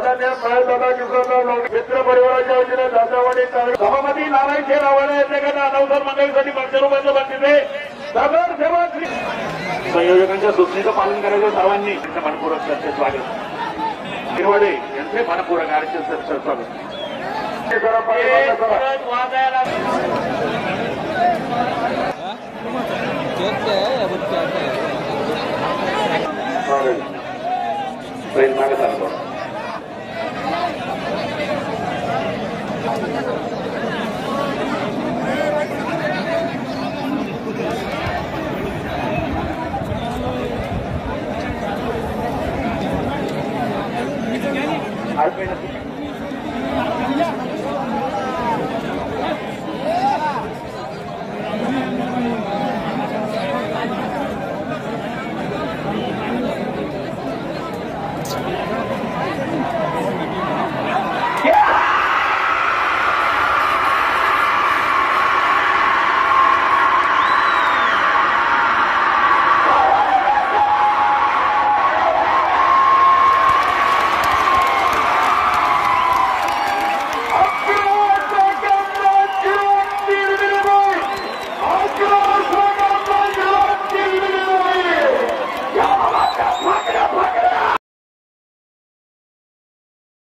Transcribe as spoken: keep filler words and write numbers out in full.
आदरणीय दादा किशोरराव मित्र परिवाराच्या वतीने दादावाडी सभापती नारायण शेरावाडे यांच्याकडे अनाउन्सर मंडळीसाठी पाचशे रुपयाचं बक्षीस दादर सेवा संयोजकांच्या सूचनेचं पालन करायचं सर्वांनी मनपूर्वक चर्चेत स्वागत गिरवाडे यांचे मनपूर्वक आरक्षण स्वागत मागे चालतो